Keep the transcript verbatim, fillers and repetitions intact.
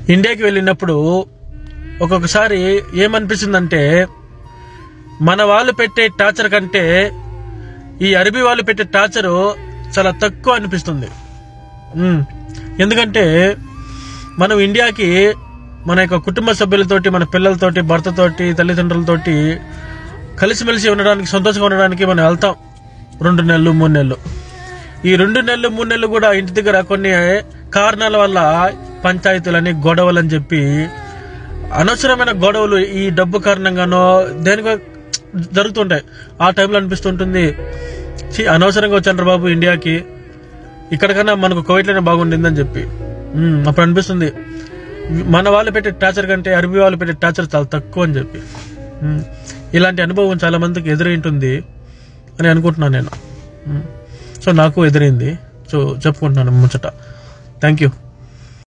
ఇండియాకి వెళ్ళినప్పుడు ఒక్కొక్కసారి ఏమనిపిస్తుందంటే మన వాళ్ళు పెట్టే టార్చర్ కంటే ఈ అరబీ వాళ్ళు పెట్టే టార్చరు చాలా తక్కువ అనిపిస్తుంది. ఎందుకంటే మనం ఇండియాకి మన యొక్క కుటుంబ సభ్యులతోటి, మన పిల్లలతోటి, భర్తతోటి, తల్లిదండ్రులతోటి కలిసిమెలిసి ఉండడానికి, సంతోషంగా ఉండడానికి మనం వెళ్తాం రెండు నెలలు మూడు నెలలు. ఈ రెండు నెలలు మూడు నెలలు కూడా ఇంటి దగ్గర కొన్ని కారణాల వల్ల పంచాయతీలని, గొడవలని చెప్పి అనవసరమైన గొడవలు ఈ డబ్బు కారణంగానో దేనికో జరుగుతుంటాయి. ఆ టైంలో అనిపిస్తుంటుంది, అనవసరంగా వచ్చాను బాబు ఇండియాకి, ఇక్కడికన్నా మనకు కోవిడ్లోనే బాగుండిందని చెప్పి. అప్పుడు అనిపిస్తుంది మన వాళ్ళు పెట్టే టార్చర్ కంటే అరబీ వాళ్ళు పెట్టే టార్చర్ చాలా తక్కువ అని చెప్పి. ఇలాంటి అనుభవం చాలా మందికి ఎదురైంటుంది అని అనుకుంటున్నాను నేను. సో నాకు ఎదురైంది, సో చెప్పుకుంటున్నాను ముచ్చట. Thank you.